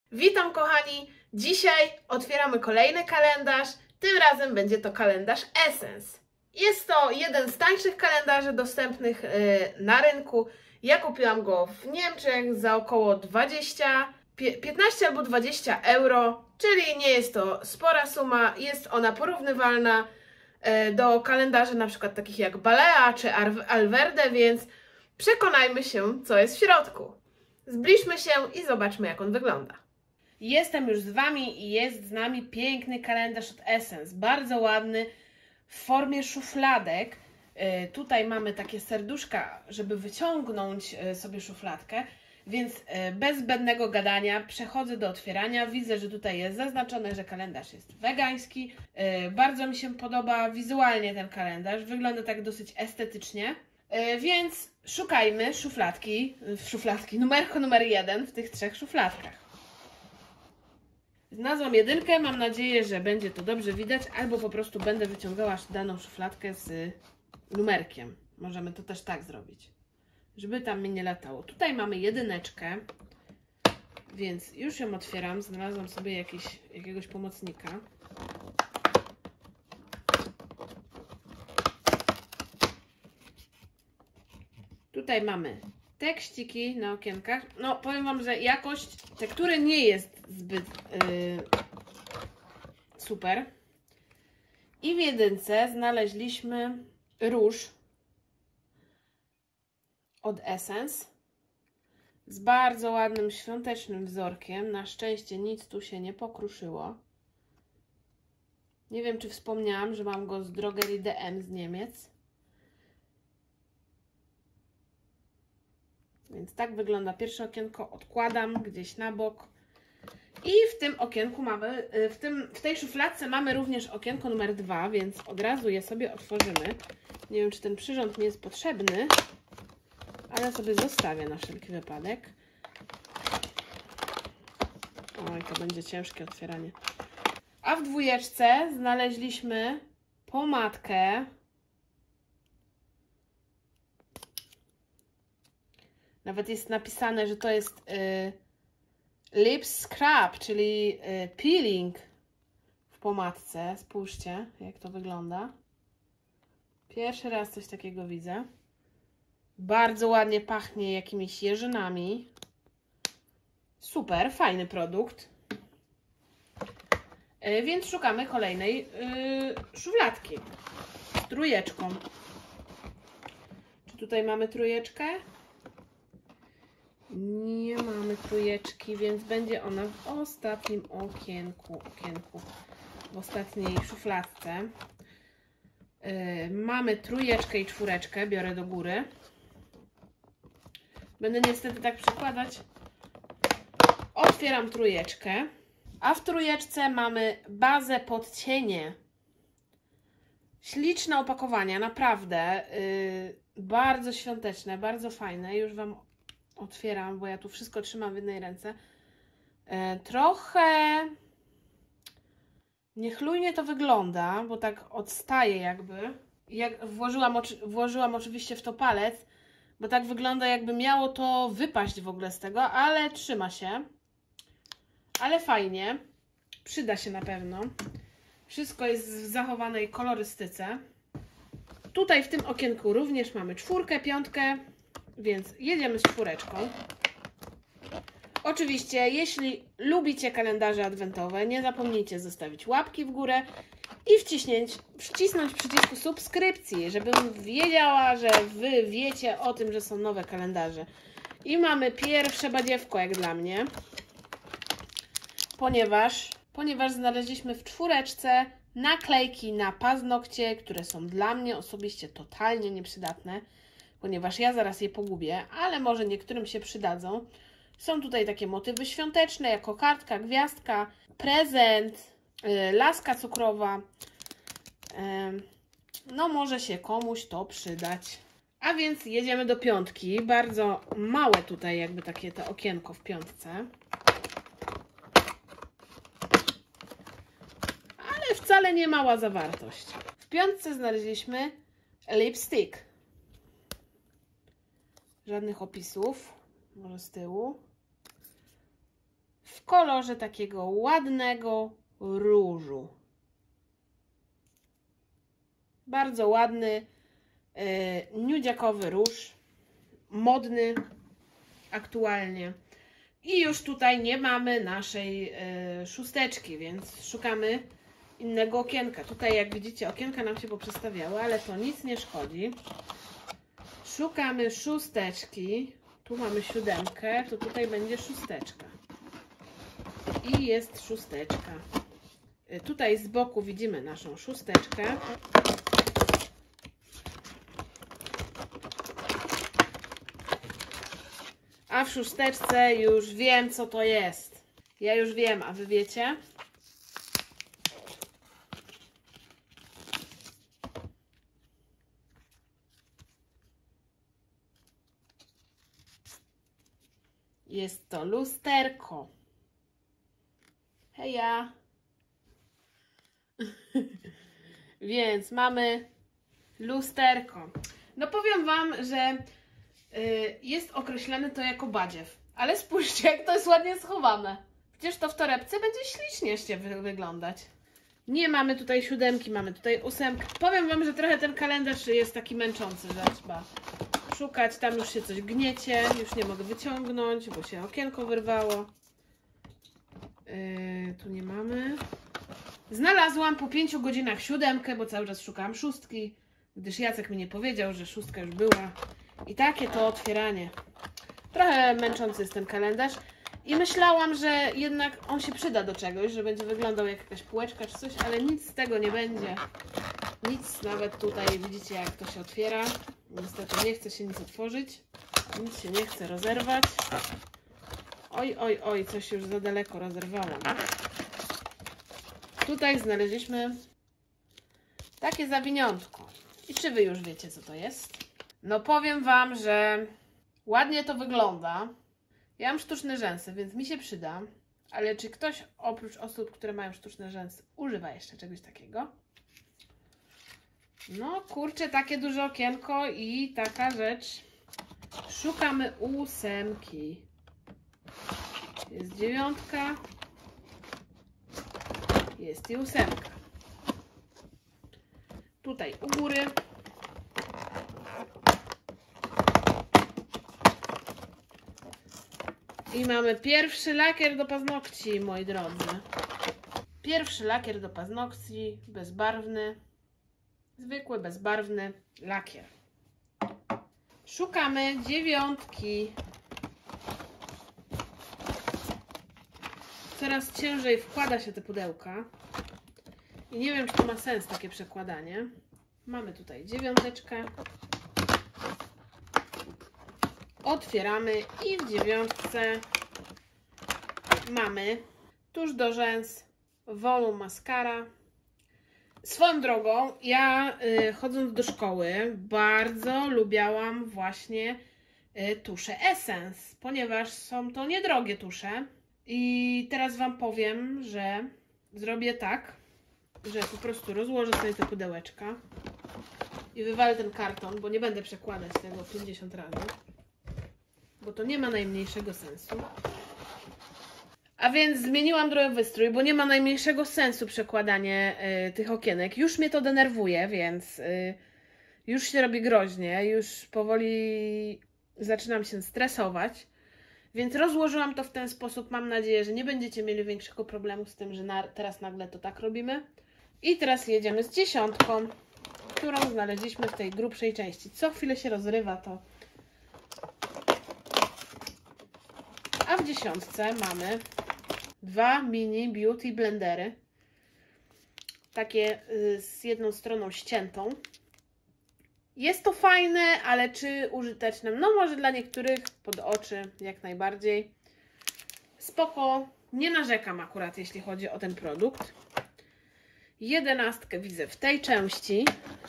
Witam kochani! Dzisiaj otwieramy kolejny kalendarz. Tym razem będzie to kalendarz Essence. Jest to jeden z tańszych kalendarzy dostępnych na rynku. Ja kupiłam go w Niemczech za około 15 albo 20 euro, czyli nie jest to spora suma. Jest ona porównywalna do kalendarzy na przykład takich jak Balea czy Alverde, więc przekonajmy się, co jest w środku. Zbliżmy się i zobaczmy, jak on wygląda. Jestem już z Wami i jest z nami piękny kalendarz od Essence, bardzo ładny, w formie szufladek. Tutaj mamy takie serduszka, żeby wyciągnąć sobie szufladkę, więc bez zbędnego gadania przechodzę do otwierania. Widzę, że tutaj jest zaznaczone, że kalendarz jest wegański. Bardzo mi się podoba wizualnie ten kalendarz, wygląda tak dosyć estetycznie. Więc szukajmy szufladki, numerko numer 1 w tych 3 szufladkach. Znalazłam jedynkę, mam nadzieję, że będzie to dobrze widać, albo po prostu będę wyciągała daną szufladkę z numerkiem. Możemy to też tak zrobić, żeby tam mi nie latało. Tutaj mamy jedyneczkę, więc już ją otwieram. Znalazłam sobie jakiegoś pomocnika. Tutaj mamy tekściki na okienkach. No, powiem Wam, że jakość tektury nie jest zbyt super. I w jedynce znaleźliśmy róż od Essence z bardzo ładnym świątecznym wzorkiem. Na szczęście nic tu się nie pokruszyło. Nie wiem, czy wspomniałam, że mam go z drogerii DM z Niemiec. Więc tak wygląda pierwsze okienko. Odkładam gdzieś na bok. I w tym okienku mamy, w tej szufladce mamy również okienko numer 2, więc od razu je sobie otworzymy. Nie wiem, czy ten przyrząd mi jest potrzebny, ale sobie zostawię na wszelki wypadek. Oj, to będzie ciężkie otwieranie. A w dwójeczce znaleźliśmy pomadkę. Nawet jest napisane, że to jest lip scrub, czyli peeling w pomadce. Spójrzcie, jak to wygląda. Pierwszy raz coś takiego widzę. Bardzo ładnie pachnie jakimiś jeżynami. Super, fajny produkt. Więc szukamy kolejnej szufladki z trójeczką. Czy tutaj mamy trójeczkę? Nie mamy trójeczki, więc będzie ona w ostatnim okienku, w ostatniej szufladce. Mamy trójeczkę i czwóreczkę, biorę do góry. Będę niestety tak przykładać. Otwieram trójeczkę, a w trójeczce mamy bazę pod cienie. Śliczne opakowania, naprawdę. Bardzo świąteczne, bardzo fajne. Już Wam otwieram, bo ja tu wszystko trzymam w jednej ręce. Trochę niechlujnie to wygląda, bo tak odstaje jakby. Jak włożyłam oczywiście w to palec, bo tak wygląda, jakby miało to wypaść w ogóle z tego, ale trzyma się. Ale fajnie. Przyda się na pewno. Wszystko jest w zachowanej kolorystyce. Tutaj w tym okienku również mamy czwórkę, piątkę, więc jedziemy z czwóreczką. Oczywiście, jeśli lubicie kalendarze adwentowe, nie zapomnijcie zostawić łapki w górę i wcisnąć przycisku subskrypcji, żebym wiedziała, że Wy wiecie o tym, że są nowe kalendarze. I mamy pierwsze badziewko, jak dla mnie, ponieważ znaleźliśmy w czwóreczce naklejki na paznokcie, które są dla mnie osobiście totalnie nieprzydatne, ponieważ ja zaraz je pogubię, ale może niektórym się przydadzą. Są tutaj takie motywy świąteczne, jako kartka, gwiazdka, prezent, laska cukrowa. No może się komuś to przydać. A więc jedziemy do piątki. Bardzo małe tutaj jakby takie to okienko w piątce. Ale wcale nie mała zawartość. W piątce znaleźliśmy lipstick. Żadnych opisów. Może z tyłu. W kolorze takiego ładnego różu. Bardzo ładny, nudziakowy róż, modny aktualnie. I już tutaj nie mamy naszej szósteczki, więc szukamy innego okienka. Tutaj jak widzicie okienka nam się poprzestawiały, ale to nic nie szkodzi. Szukamy szósteczki. Tu mamy siódemkę, to tutaj będzie szósteczka. I jest szósteczka. Tutaj z boku widzimy naszą szósteczkę. A w szósteczce już wiem, co to jest. Ja już wiem, a wy wiecie? Jest to lusterko. Heja! Więc mamy lusterko. No powiem wam, że jest określane to jako badziew. Ale spójrzcie, jak to jest ładnie schowane. Przecież to w torebce będzie ślicznie wyglądać. Nie mamy tutaj siódemki, mamy tutaj ósemkę. Powiem wam, że trochę ten kalendarz jest taki męczący, że trzeba szukać. Tam już się coś gniecie. Już nie mogę wyciągnąć, bo się okienko wyrwało. Tu nie mamy. Znalazłam po 5 godzinach siódemkę, bo cały czas szukałam szóstki, gdyż Jacek mi nie powiedział, że szóstka już była. I takie to otwieranie. Trochę męczący jest ten kalendarz. I myślałam, że jednak on się przyda do czegoś, że będzie wyglądał jak jakaś półeczka czy coś, ale nic z tego nie będzie. Nic, nawet tutaj widzicie, jak to się otwiera. Niestety nie chce się nic otworzyć. Nic się nie chce rozerwać. Oj, oj, oj, coś już za daleko rozerwałam. Tutaj znaleźliśmy takie zawiniątko. I czy wy już wiecie, co to jest? No powiem wam, że ładnie to wygląda. Ja mam sztuczne rzęsy, więc mi się przyda. Ale czy ktoś oprócz osób, które mają sztuczne rzęsy, używa jeszcze czegoś takiego? No kurczę, takie duże okienko i taka rzecz. Szukamy ósemki. Jest dziewiątka. Jest i ósemka. Tutaj u góry. I mamy pierwszy lakier do paznokci, moi drodzy. Pierwszy lakier do paznokci, bezbarwny. Zwykły, bezbarwny lakier. Szukamy dziewiątki. Coraz ciężej wkłada się te pudełka. I nie wiem, czy to ma sens takie przekładanie. Mamy tutaj dziewiąteczkę. Otwieramy i w dziewiątce mamy tusz do rzęs, Volume Mascara. Swoją drogą, ja chodząc do szkoły bardzo lubiałam właśnie tusze Essence, ponieważ są to niedrogie tusze. I teraz wam powiem, że zrobię tak, że po prostu rozłożę sobie te pudełeczka i wywalę ten karton, bo nie będę przekładać tego 50 razy, bo to nie ma najmniejszego sensu. A więc zmieniłam trochę wystrój, bo nie ma najmniejszego sensu przekładanie tych okienek. Już mnie to denerwuje, więc już się robi groźnie, już powoli zaczynam się stresować. Więc rozłożyłam to w ten sposób. Mam nadzieję, że nie będziecie mieli większego problemu z tym, że teraz nagle to tak robimy. I teraz jedziemy z dziesiątką, którą znaleźliśmy w tej grubszej części. Co chwilę się rozrywa to. A w dziesiątce mamy dwa mini beauty blendery. Takie z jedną stroną ściętą. Jest to fajne, ale czy użyteczne? No może dla niektórych pod oczy jak najbardziej. Spoko. Nie narzekam akurat, jeśli chodzi o ten produkt. 11 widzę w tej części.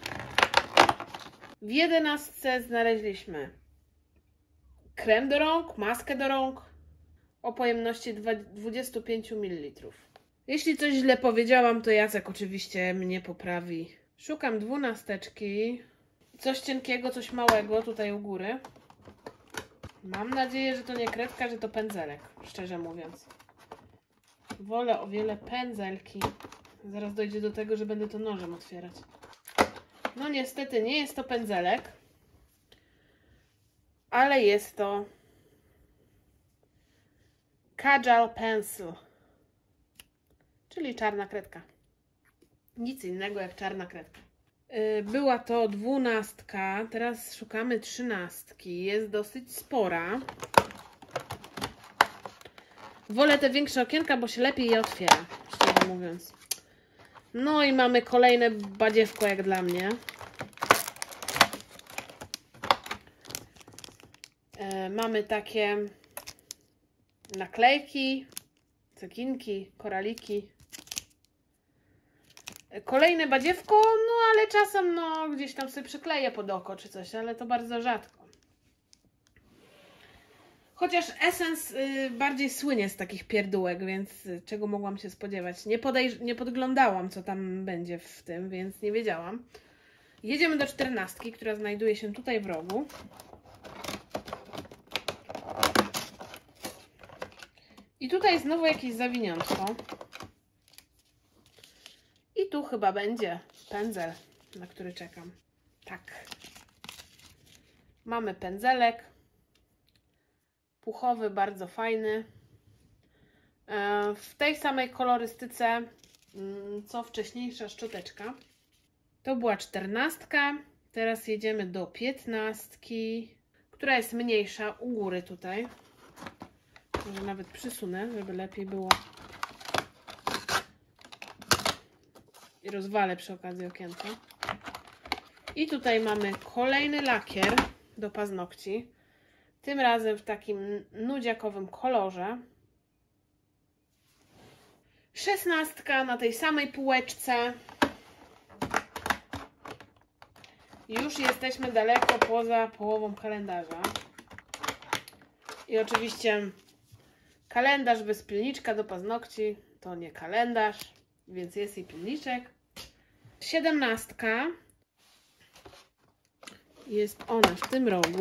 W 11 znaleźliśmy krem do rąk, maskę do rąk o pojemności 25 ml. Jeśli coś źle powiedziałam, to Jacek oczywiście mnie poprawi. Szukam 12. Coś cienkiego, coś małego tutaj u góry. Mam nadzieję, że to nie kredka, że to pędzelek, szczerze mówiąc. Wolę o wiele pędzelki. Zaraz dojdzie do tego, że będę to nożem otwierać. No niestety nie jest to pędzelek, ale jest to Kajal Pencil, czyli czarna kredka. Nic innego jak czarna kredka. Była to 12, teraz szukamy 13. Jest dosyć spora. Wolę te większe okienka, bo się lepiej je otwiera, szczerze mówiąc. No i mamy kolejne badziewko jak dla mnie. Mamy takie naklejki, cekinki, koraliki. Kolejne badziewko, no ale czasem no gdzieś tam sobie przykleję pod oko czy coś, ale to bardzo rzadko. Chociaż Essence bardziej słynie z takich pierdółek, więc czego mogłam się spodziewać? Nie podglądałam, co tam będzie w tym, więc nie wiedziałam. Jedziemy do 14, która znajduje się tutaj w rogu. I tutaj znowu jakieś zawiniątko. I tu chyba będzie pędzel, na który czekam. Tak. Mamy pędzelek. Puchowy, bardzo fajny. W tej samej kolorystyce, co wcześniejsza szczoteczka. To była 14. Teraz jedziemy do 15, która jest mniejsza u góry tutaj. Może nawet przysunę, żeby lepiej było. I rozwalę przy okazji okienka. I tutaj mamy kolejny lakier do paznokci. Tym razem w takim nudziakowym kolorze. 16 na tej samej półeczce. Już jesteśmy daleko poza połową kalendarza. I oczywiście kalendarz bez pilniczka do paznokci to nie kalendarz, więc jest i pilniczek. 17 jest ona w tym rogu.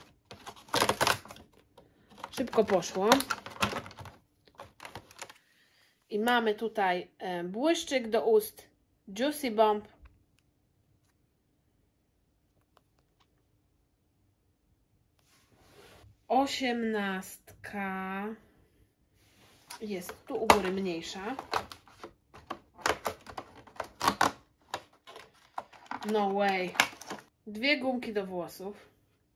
Szybko poszło. I mamy tutaj błyszczyk do ust Juicy Bomb. Osiemnastka jest tu u góry mniejsza. No way. 2 gumki do włosów.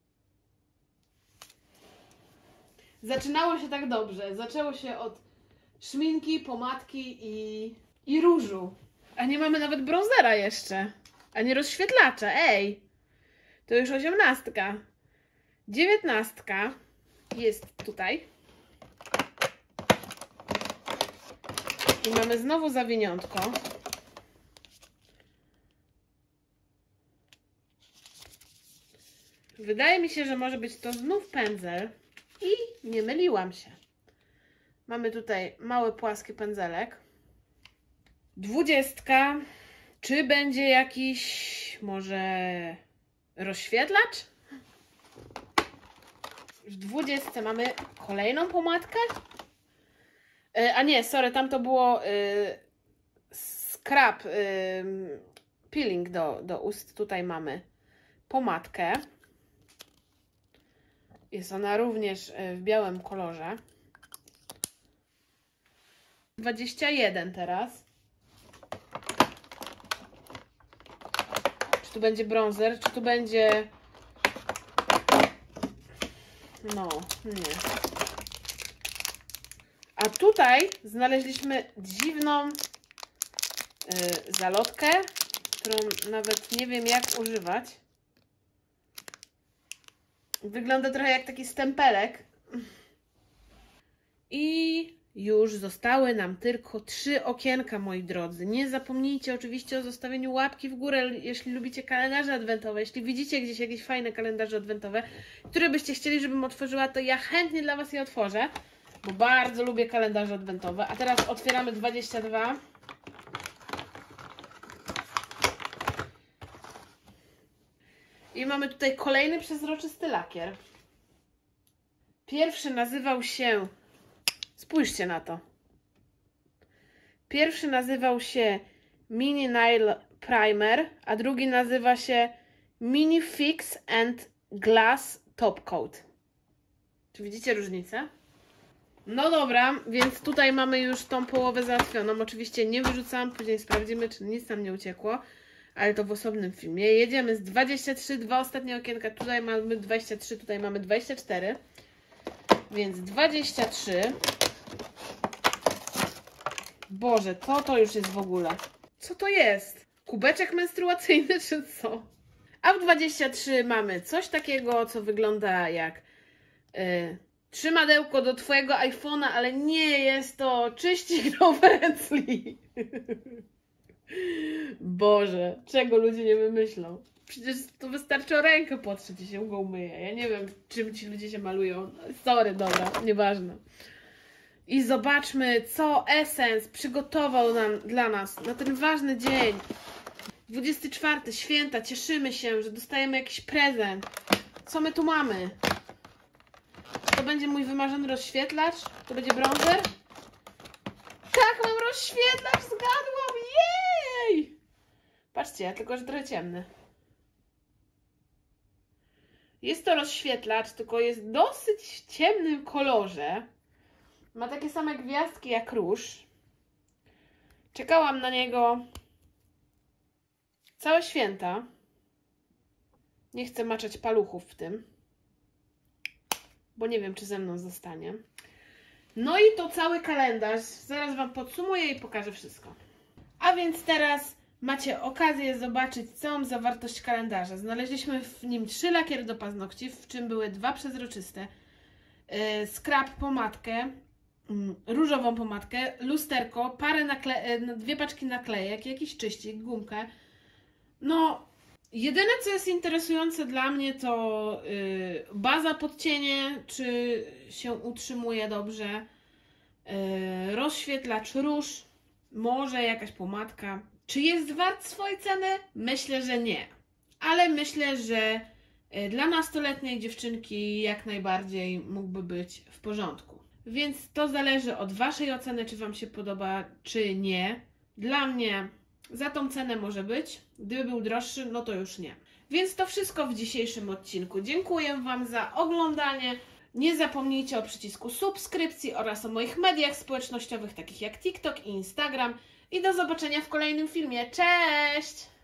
Zaczynało się tak dobrze. Zaczęło się od szminki, pomadki i różu. A nie mamy nawet bronzera jeszcze. Ani rozświetlacza. Ej! To już 18. 19 jest tutaj. I mamy znowu zawiniątko. Wydaje mi się, że może być to znów pędzel. I nie myliłam się. Mamy tutaj mały, płaski pędzelek. 20. Czy będzie jakiś może rozświetlacz? W 20 mamy kolejną pomadkę. A nie, sorry, tam to było scrub, peeling do ust. Tutaj mamy pomadkę. Jest ona również w białym kolorze. 21 teraz. Czy tu będzie bronzer, czy tu będzie... No, nie. A tutaj znaleźliśmy dziwną zalotkę, którą nawet nie wiem jak używać. Wygląda trochę jak taki stempelek. I już zostały nam tylko 3 okienka, moi drodzy. Nie zapomnijcie oczywiście o zostawieniu łapki w górę, jeśli lubicie kalendarze adwentowe. Jeśli widzicie gdzieś jakieś fajne kalendarze adwentowe, które byście chcieli, żebym otworzyła, to ja chętnie dla Was je otworzę, bo bardzo lubię kalendarze adwentowe. A teraz otwieramy 22. I mamy tutaj kolejny przezroczysty lakier. Pierwszy nazywał się... Spójrzcie na to. Pierwszy nazywał się Mini Nail Primer, a drugi nazywa się Mini Fix and Glass Top Coat. Czy widzicie różnicę? No dobra, więc tutaj mamy już tą połowę załatwioną. Oczywiście nie wyrzucam, później sprawdzimy, czy nic nam nie uciekło, ale to w osobnym filmie. Jedziemy z 23, dwa ostatnie okienka. Tutaj mamy 23, tutaj mamy 24. Więc 23. Boże, co to już jest w ogóle? Co to jest? Kubeczek menstruacyjny czy co? A w 23 mamy coś takiego, co wygląda jak trzymadełko do twojego iPhone'a, ale nie jest to czyścik do pędzli. Boże, czego ludzie nie wymyślą? Przecież to wystarczy o rękę potrzeć i się go umyje. Ja nie wiem, czym ci ludzie się malują. Sorry, dobra, nieważne. I zobaczmy, co Essence przygotował dla nas na ten ważny dzień. 24, święta, cieszymy się, że dostajemy jakiś prezent. Co my tu mamy? To będzie mój wymarzony rozświetlacz? To będzie bronzer? Tak, mam rozświetlacz, zgadłam! Jej! Patrzcie, tylko że trochę ciemny. Jest to rozświetlacz, tylko jest w dosyć ciemnym kolorze. Ma takie same gwiazdki jak róż. Czekałam na niego całe święta. Nie chcę maczać paluchów w tym, bo nie wiem, czy ze mną zostanie. No i to cały kalendarz. Zaraz Wam podsumuję i pokażę wszystko. A więc teraz macie okazję zobaczyć całą zawartość kalendarza. Znaleźliśmy w nim 3 lakiery do paznokci, w czym były 2 przezroczyste, skrap pomadkę, różową pomadkę, lusterko, 2 paczki naklejek, jakiś czyścik, gumkę. No, jedyne co jest interesujące dla mnie to baza pod cienie, czy się utrzymuje dobrze, rozświetlacz róż, może jakaś pomadka. Czy jest wart swojej ceny? Myślę, że nie. Ale myślę, że dla nastoletniej dziewczynki jak najbardziej mógłby być w porządku. Więc to zależy od Waszej oceny, czy Wam się podoba, czy nie. Dla mnie za tą cenę może być. Gdyby był droższy, no to już nie. Więc to wszystko w dzisiejszym odcinku. Dziękuję Wam za oglądanie. Nie zapomnijcie o przycisku subskrypcji oraz o moich mediach społecznościowych, takich jak TikTok i Instagram. I do zobaczenia w kolejnym filmie. Cześć!